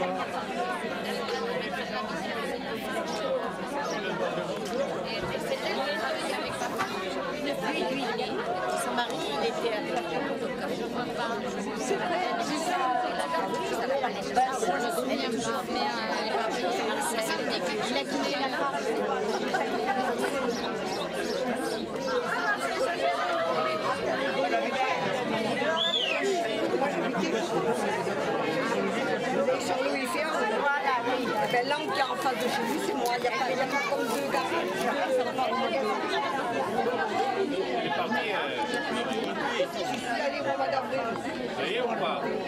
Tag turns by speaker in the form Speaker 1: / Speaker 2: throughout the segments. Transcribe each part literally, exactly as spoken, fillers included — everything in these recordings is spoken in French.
Speaker 1: Son mari, il était avec la femme, donc je vois pas. C'est vrai, c'est ça. Elle n'a pas les choses. Elle aime pas, mais elle est partie. Il a quitté la part.
Speaker 2: Sur Louis Ferrand, voilà, oui. Ben, l'angle qui est en face de chez lui, c'est moi. Il n'y a, a pas comme deux gars.
Speaker 3: Il est parti.
Speaker 2: Allez, on va garder.
Speaker 3: Ça y est, on va.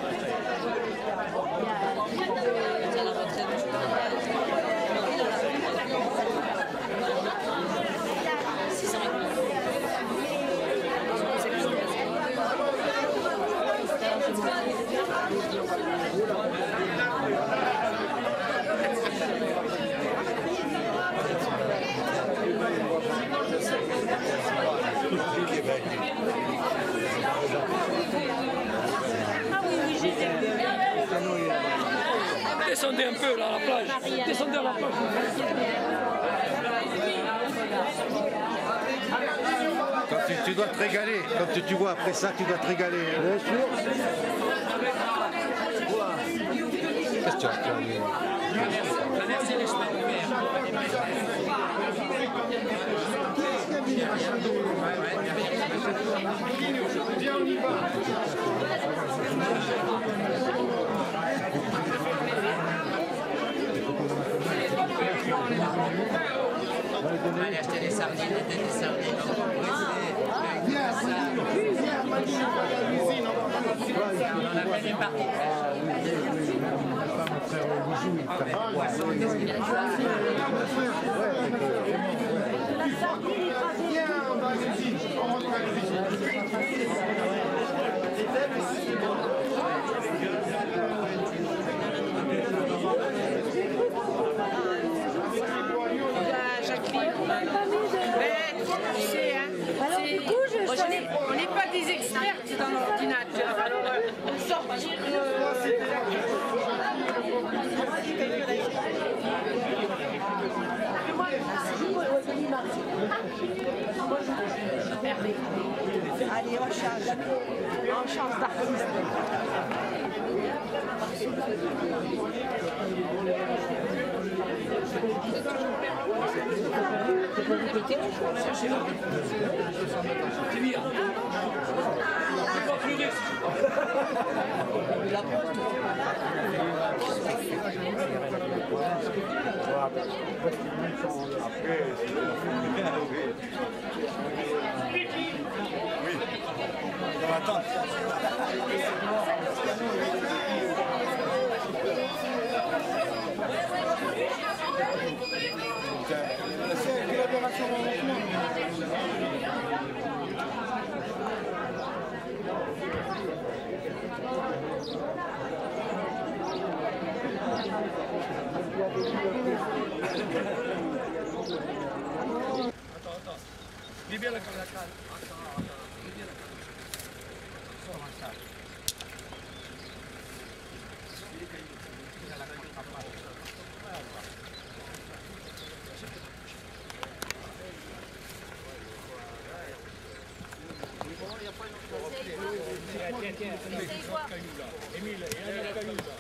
Speaker 4: Descendez un peu là à la plage. Descendez à la plage.
Speaker 5: Quand tu, tu dois te régaler, quand tu, tu vois après ça, tu dois te régaler. Bien sûr. Qu'est-ce que tu as fait?
Speaker 4: Traverser les chemins de mer.
Speaker 3: Viens, on y va.
Speaker 6: On va aller acheter des sardines, des sardines.
Speaker 3: Viens, viens,
Speaker 6: On en a fait une partie.
Speaker 3: viens, on va allez-y. On rentre à la cuisine.
Speaker 2: On n'est pas des experts dans l'ordinateur. Alors, on sort par allez, on change. On change d'artiste.
Speaker 4: C'est bien. C'est pas plus riche.
Speaker 5: Oui. On va attendre.
Speaker 3: C'est une collaboration en
Speaker 4: Attends, attends. Mets bien la caméra. Attends, attends. Mets bien la caméra. Sors en salle. Tiens, tiens, tiens. Émile, il y a un caillou là.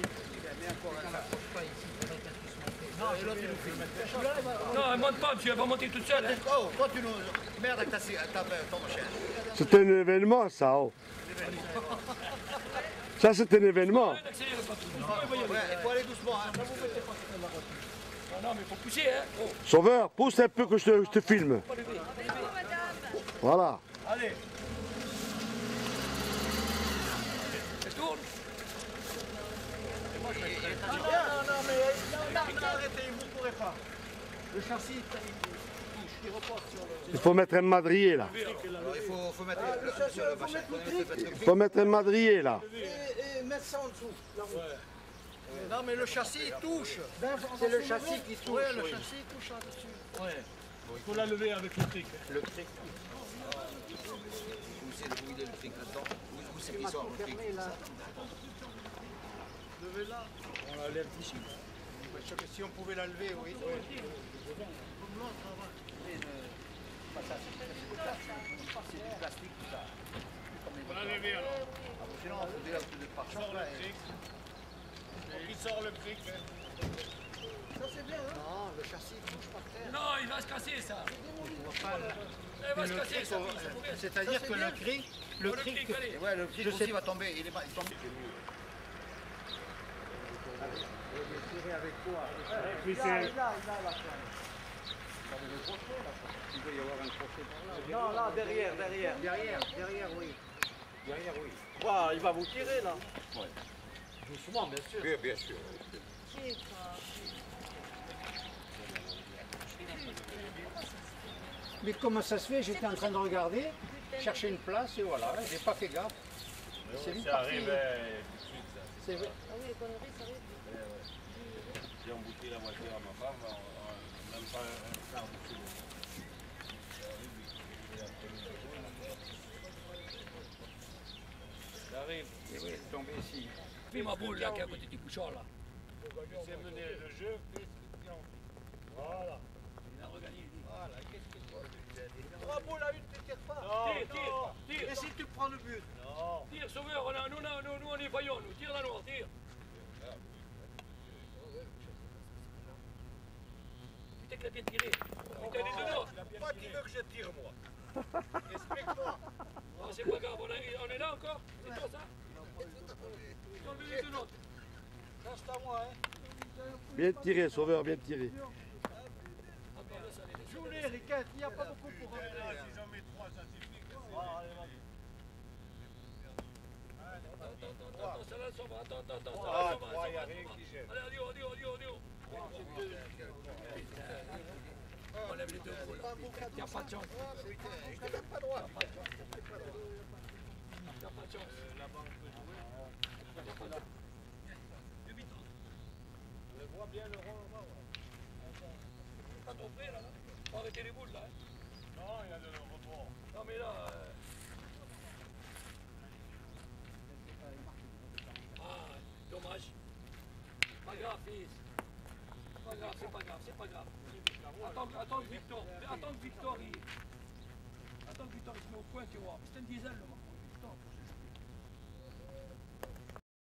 Speaker 4: Non, elle monte pas, tu vas pas monter toute seule. Hein.
Speaker 5: Oh, toi tu nous... Merde avec ta, ta, ton chien.
Speaker 7: C'est un événement, ça. Oh. Ça, c'est un événement.
Speaker 5: Ouais, il faut aller doucement. Hein.
Speaker 4: Non, mais il faut pousser. Hein. Oh.
Speaker 7: Sauveur, pousse un peu que je te, je te filme. Voilà.
Speaker 4: Allez. Elle tourne.
Speaker 5: Non, non, non, mais non, arrêtez, vous ne pourrez pas. Le châssis, il touche, il repose sur le...
Speaker 7: Il faut mettre un madrier là.
Speaker 5: Alors, il faut, faut mettre le, le, châssis, le, machin, faut mettre le
Speaker 7: Il faut mettre un madrier là.
Speaker 5: Et, et mettre ça en dessous. Là, ouais. Non, mais le châssis, il touche. C'est le châssis qui touche. Ouais, le oui. châssis il touche là-dessus.
Speaker 4: Ouais. Il faut la lever avec le trick.
Speaker 5: Le trick. Où c'est le bruit de le trick là-dedans? Où c'est qui sort le trick? l'enlever là.
Speaker 3: On la lève d'ici.
Speaker 5: Parce que si on pouvait l'enlever, oui.
Speaker 8: C'est du plastique tout ça.
Speaker 4: On va l'enlever alors.
Speaker 8: Sinon on faisait un peu de
Speaker 4: Sors
Speaker 8: pare-choc
Speaker 4: le
Speaker 8: là. et-
Speaker 4: brick. Qui sort le brick hein.
Speaker 5: Ça c'est bien, hein? Non, le châssis touche par terre.
Speaker 4: Non, il va se casser ça.
Speaker 5: On voit pas le...
Speaker 4: Il va se
Speaker 5: Le
Speaker 4: casser
Speaker 5: cric,
Speaker 4: ça.
Speaker 5: on-
Speaker 4: ça pourrait-
Speaker 5: C'est-à-dire
Speaker 4: ça,
Speaker 5: que
Speaker 4: c'est
Speaker 5: le
Speaker 4: bien.
Speaker 5: cric, le
Speaker 4: Oh, le
Speaker 5: cric,
Speaker 4: cric, allez.
Speaker 8: Ouais, le cric
Speaker 5: Je
Speaker 8: aussi
Speaker 5: sais-
Speaker 8: va tomber. Il est pas- il tombe.
Speaker 3: Puis c'est...
Speaker 5: Non, là, derrière, derrière. Derrière, derrière, oui. Derrière, oui. Bah, il va vous tirer, là. Doucement, bien sûr.
Speaker 8: Bien, bien sûr.
Speaker 5: Mais comment ça se fait? J'étais en train de regarder, chercher une place, et voilà, j'ai pas fait gaffe. C'est vite
Speaker 3: Ça
Speaker 5: parti.
Speaker 3: arrive euh, tout de suite, ça.
Speaker 5: C'est vrai.
Speaker 1: Ah oui, les conneries, ça arrive.
Speaker 3: J'ai embouté la voiture à ma femme, on- on- même pas un quart de seconde. Ça arrive, et après, ça arrive.
Speaker 5: Et oui, tombé ici.
Speaker 4: Fais ma boule là qui est à côté du bouchon là.
Speaker 3: C'est mené le jeu, puis tiens. Voilà.
Speaker 4: Il a regagné.
Speaker 5: Bravo, la une, tu tires pas.
Speaker 3: Non,
Speaker 4: Tire, tire, tire.
Speaker 5: Et si tu prends le but?
Speaker 3: non.
Speaker 4: Tire, sauveur, on a- nous, nous, nous, nous, on est vaillants, nous. Tire la noire, tire. Putain que la bien tiré. Putain, les deux nôtres.
Speaker 5: Pourquoi tu veux que je tire, moi? Explique-moi.
Speaker 4: Ah, c'est pas grave, on, a- on est là encore. C'est toi ça. Ils ont enlevé les deux nôtres.
Speaker 5: Ça, c'est à moi, hein.
Speaker 7: Bien tiré, Sauveur, bien tiré.
Speaker 4: Encore là, ça les laisse.
Speaker 5: Joue-les, Riquette, il n'y a pas beaucoup pour
Speaker 3: Là,
Speaker 5: rentrer.
Speaker 3: si j'en mets trois, ça suffit.
Speaker 4: Attends, attends, attends, ça là, ça va. Attends, attends, attends, ça
Speaker 3: Ah,
Speaker 4: va, ça va,
Speaker 3: trois,
Speaker 4: ça
Speaker 3: y a
Speaker 4: va,
Speaker 3: rien
Speaker 4: ça va.
Speaker 3: qui gêne.
Speaker 4: Allez, adieu, adieu, adieu, adieu. On lève les deux boules. Il n'y a pas de chance. Il n'y a pas de chance. Il n'y a pas de chance.
Speaker 3: Je vois bien le rond là-bas.
Speaker 4: Pas trop près là, là. Faut arrêter les boules là. hein.
Speaker 3: Non, il y a le rebond.
Speaker 4: Non mais là. euh, Ah, dommage. Pas grave, fils. Pas grave, c'est pas grave, c'est pas grave. Attends, attends que Victor, attends que Victor il. Attends que Victor il se met au point, tu vois. C'est un diesel le